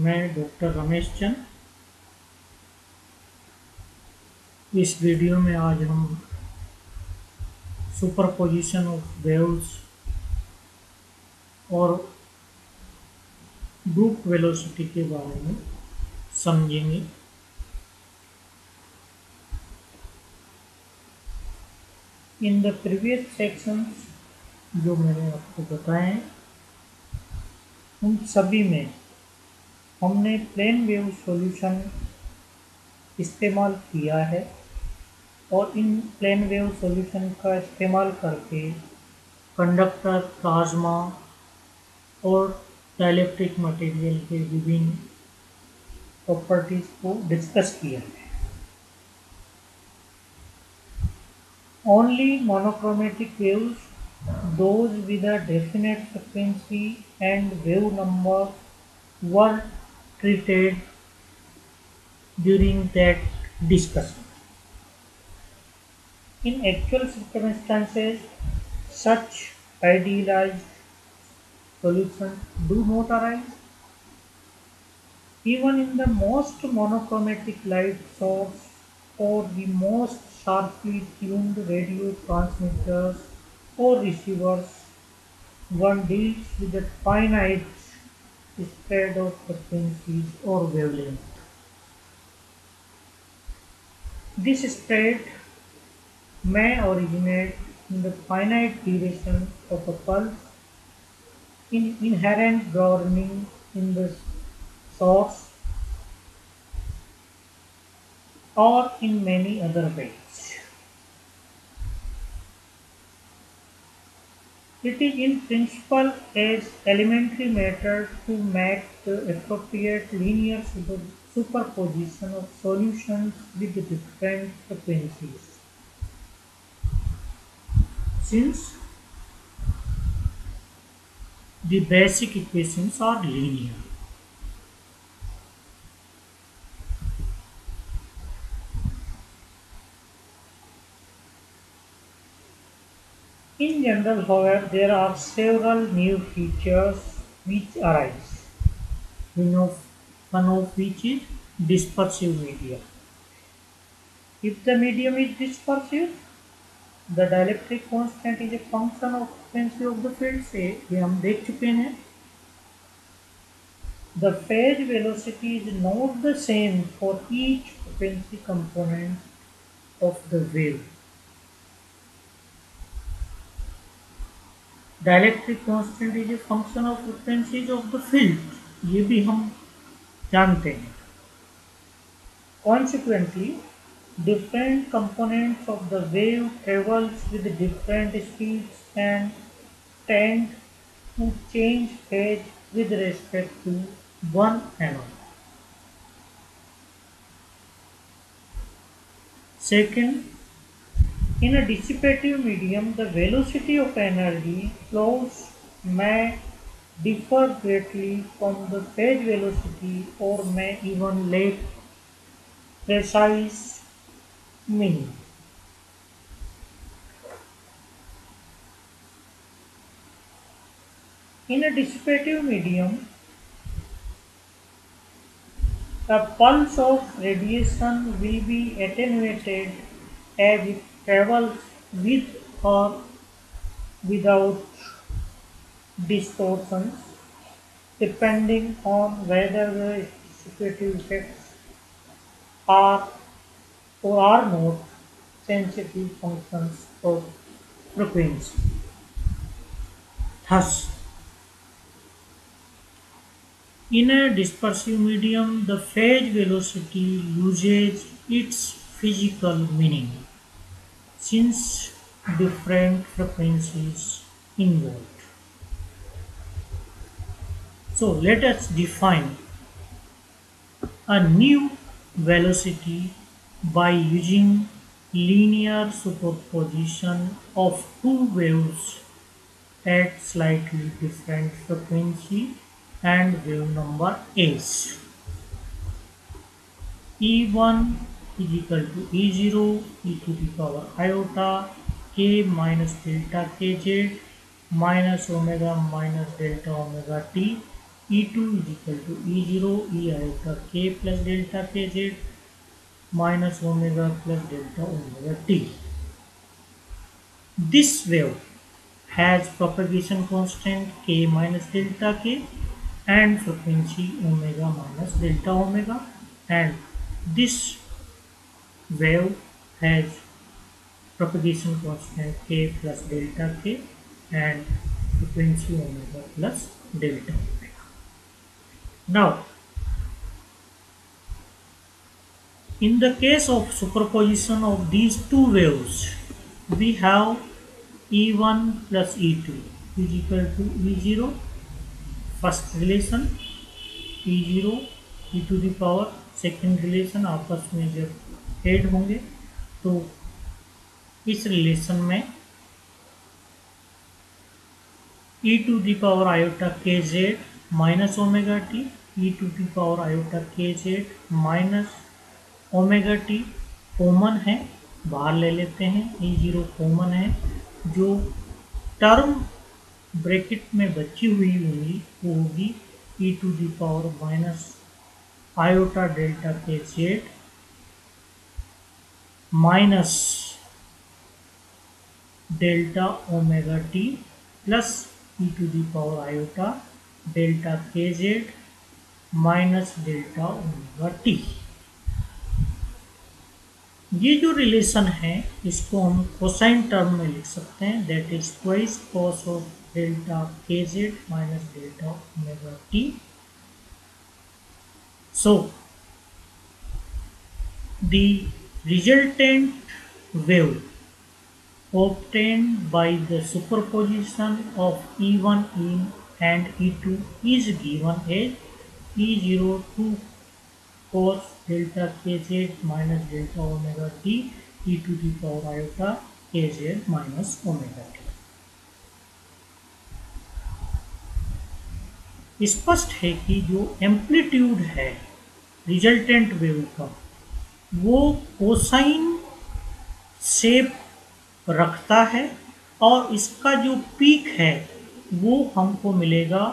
मैं डॉक्टर रमेश चंद। इस वीडियो में आज हम सुपरपोजिशन ऑफ वेव्स और ग्रुप वेलोसिटी के बारे में समझेंगे। इन द प्रीवियस सेक्शंस जो मैंने आपको बताए उन सभी में हमने प्लेन वेव सॉल्यूशन इस्तेमाल किया है और इन प्लेन वेव सॉल्यूशन का इस्तेमाल करके कंडक्टर, प्लाज्मा और डाइलेक्ट्रिक मटेरियल के विभिन्न प्रॉपर्टीज को डिस्कस किया है। Only monochromatic waves, those with a definite frequency and wave number, were treated during that discussion. In actual circumstances, such idealized solutions do not arise. Even in the most monochromatic light source or the most sharply tuned radio transmitters or receivers, one deals with a finite spread of frequencies or wavelength. This spread may originate in the finite duration of a pulse, in inherent governing in the source, or in many other ways. It is in principle as elementary matter to make the appropriate linear superposition of solutions with different frequencies. Since the basic equations are linear. In general, however, there are several new features which arise. We know one of which is dispersive media. If the medium is dispersive, the dielectric constant is a function of frequency of the field. से ये हम देख चुके हैं. The phase velocity is not the same for each frequency component of the wave. Dielectric constant is a function of frequencies of the field. ये भी हम जानते हैं. Consequently, different components of the wave travels with different speeds and tend to change phase with respect to one another. Second, in a dissipative medium, the velocity of energy flows may differ greatly from the phase velocity or may even lack precise meaning. In a dissipative medium, the pulse of radiation will be attenuated as it travels with or without distortions, depending on whether the dissipative effects are or are not sensitive functions of frequency. Thus, in a dispersive medium, the phase velocity loses its physical meaning since different frequencies involved. So let us define a new velocity by using linear superposition of two waves at slightly different frequency and wave number s. E1 is equal to E0 e to the power iota k minus delta kz minus omega minus delta omega t E2 is equal to E0 E iota k plus delta kz minus omega plus delta omega t. This wave has propagation constant k minus delta k and frequency omega minus delta omega, and this wave has propagation constant k plus delta k and frequency omega plus delta omega. Now, in the case of superposition of these two waves, we have E1 plus E2 is equal to E0, first relation E0 e to the power, second relation आपस में जब add होंगे तो इस relation में e to the power iota kz minus omega T, e to the power iota kz minus omega T common है, बाहर ले लेते हैं, E0 कॉमन है, जो टर्म ब्रैकेट में बची हुई होगी वो होगी e to the power minus iota delta K Z minus delta omega T plus e to the power iota delta K Z minus delta omega T. ये जो रिलेशन है इसको हम कोसाइन टर्म में लिख सकते हैं, that is twice cos of delta K Z minus delta omega T. So, the resultant wave obtained by the superposition of E1 and E2 is given as E0 to cos delta kz minus delta omega t e to the power iota kz minus omega t। स्पष्ट है कि जो amplitude है resultant wave का वो cosine shape रखता है और इसका जो पीक है वो हमको मिलेगा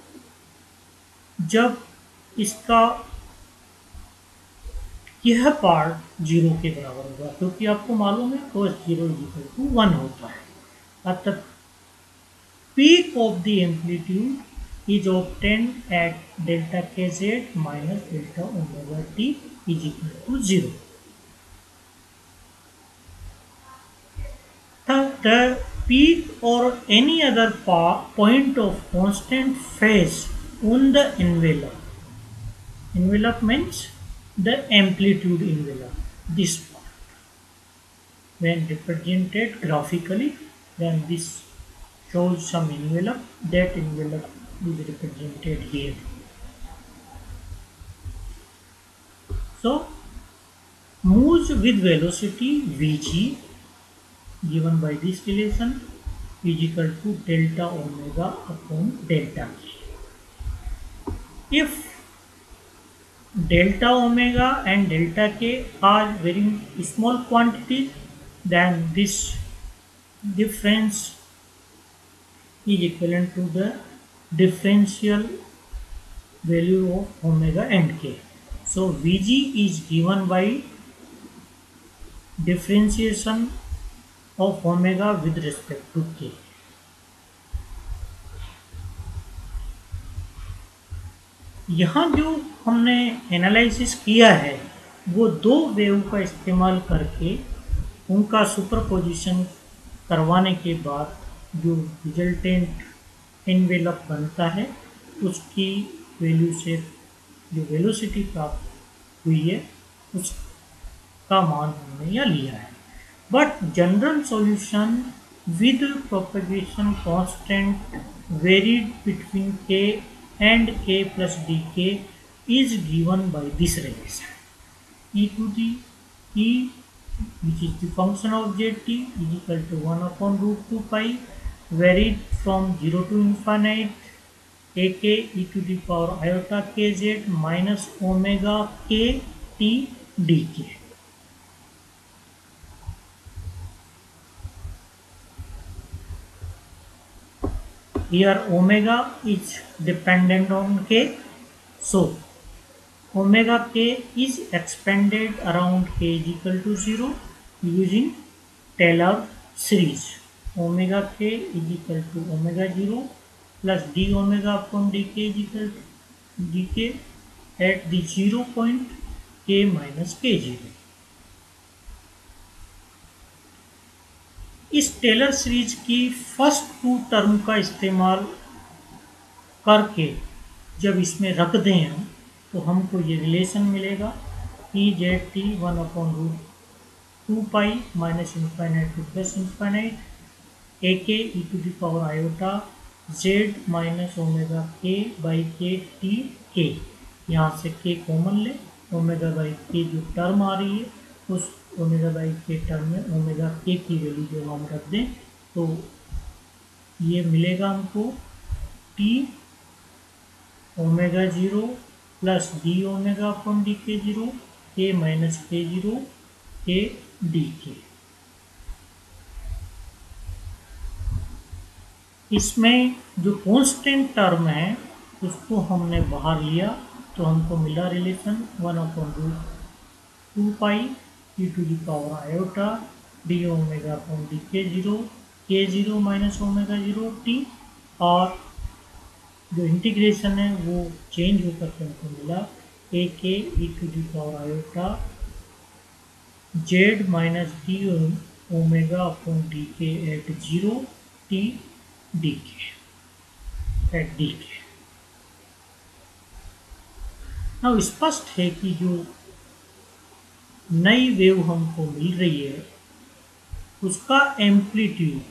जब इसका यह पार्ट जीरो के बराबर होगा, क्योंकि आपको मालूम है cos 0 = 1 होता है। अतः peak of the amplitude is obtained at delta kz minus delta omega t is equal to 0. The peak or any other point of constant phase on the envelope. Envelope means the amplitude envelope, this part. When represented graphically, then this shows some envelope, that envelope is represented here. So, moves with velocity Vg given by this relation is equal to delta omega upon delta k. If delta omega and delta k are very small quantities, then this difference is equivalent to the differential value of omega and k. So Vg is given by differentiation of omega with respect to k. यहाँ जो हमने analysis किया है वो दो wave का इस्तेमाल करके उनका सुपरपोजिशन करवाने के बाद जो रिजल्टेंट एनवेलप बनता है उसकी वैल्यू से जो वेलोसिटी प्राप्त हुई है उसका मान हमने यहाँ लिया है। But general solution with propagation constant varied between k and k plus dk is given by this relation e to the e which is the function of zt is equal to 1 upon root 2 pi varied from 0 to infinite ak e to the power iota kz minus omega k t dk। here omega is dependent on k, so omega k is expanded around k is equal to 0 using Taylor series. Omega k is equal to omega 0 plus d omega upon dk is equal to dk at the 0 point k minus k0. इस Taylor series की first two term का इस्तेमाल करके जब इसमें रख दें हम, तो हमको ये रिलेशन मिलेगा E Z T 1/√2 pi minus infinite to plus infinite A K E to the power iota Z minus omega K by K T K, यहाँ से के कॉमन ले, ओमेगा बाई के जो टर्म आ रही है उस ओमेगा बाई के टर्म में ओमेगा के की वैल्यू जो हम रख दें, तो ये मिलेगा हमको T omega 0 plus D omega upon D K 0 के माइनस के 0 के डी के। इसमें जो कांस्टेंट टर्म है उसको हमने बाहर लिया, तो हमको मिला relation 1/√2 pi E to the power iota D omega upon D K 0 minus omega 0 T, और जो इंटीग्रेशन है वो चेंज होकर के हमको मिला A K E to the power iota Z minus D omega upon D K at 0 T D K at D K. अब स्पष्ट है कि जो नई वेव हमको मिल रही है उसका एम्पलीट्यूड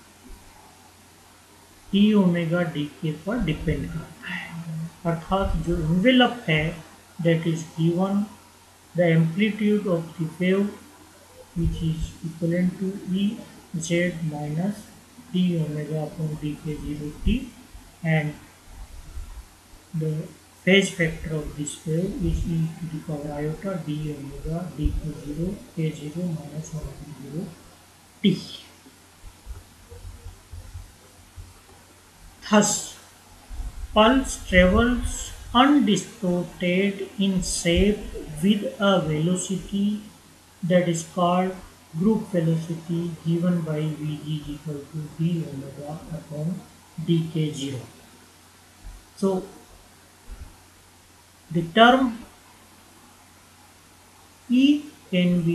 टी ओमेगा डी के पर डिपेंड करता है, अर्थात जो इन्वेलप है that is given the amplitude of the wave which is equivalent to E Z minus D omega upon D K 0 T and the phase factor of this wave is e to the power iota d omega d k0 k0 minus omega 0 t. Thus, pulse travels undistorted in shape with a velocity that is called group velocity given by Vg is equal to d omega upon dk0. So, the term E can be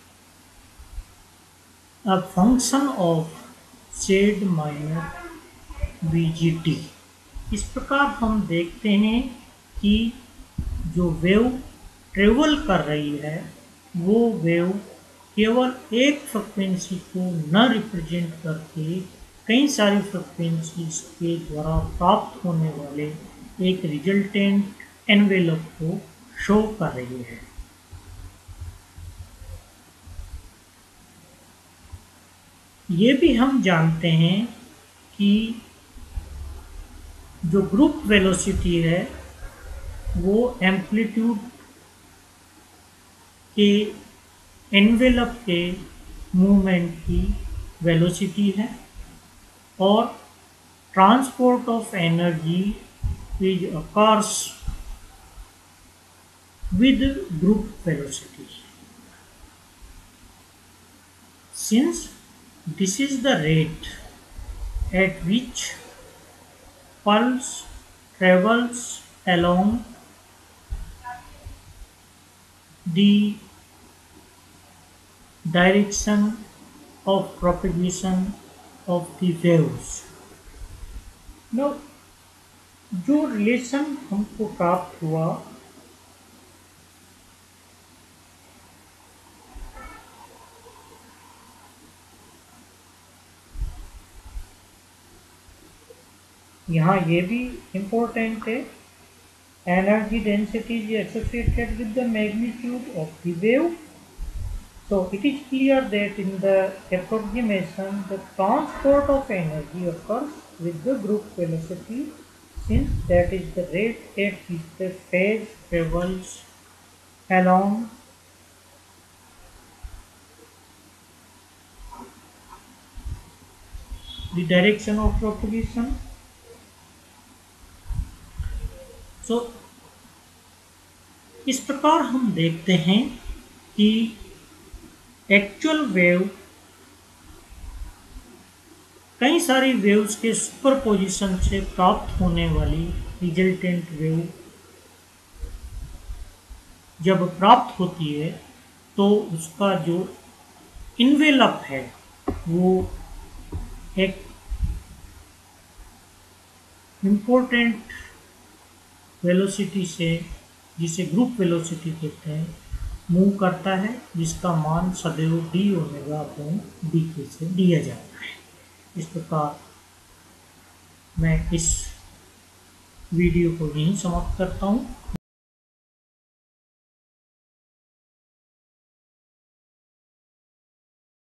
a function of z minus vgt. इस प्रकार हम देखते हैं कि जो wave travel कर रही है वो वेव केवल एक फ्रिक्वेंसी को न रिप्रेजेंट करके कई सारी फ्रिक्वेंसीज के द्वारा प्राप्त होने वाले एक रिजल्टेंट एनवेलप को शो कर रही है। ये भी हम जानते हैं कि जो ग्रुप वेलोसिटी है वो एम्पलीट्यूड के एनवेलप के मूवमेंट की वेलोसिटी है, और transport of energy is occurs with group velocity. Since this is the rate at which pulse travels along the direction of propagation of the waves. Now, जो relation हमको प्राप्त हुआ यहाँ ये भी इम्पोर्टेंट है, energy density is associated with the magnitude of the wave, so it is clear that in the approximation the transport of energy occurs with the group velocity, since that is the rate at which the phase travels along the direction of propagation so इस प्रकार हम देखते हैं कि actual wave कई सारी waves के superposition से प्राप्त होने वाली रिजल्टेंट वेव जब प्राप्त होती है तो उसका जो इन्वेलप है वो एक इम्पोर्टेंट वेलोसिटी से, जिसे ग्रुप वेलोसिटी कहते हैं, मूव करता है, जिसका मान सदैव डी ओमेगा अपॉन डी के से दिया जाता है। इस प्रकार मैं इस वीडियो को यहीं समाप्त करता हूँ।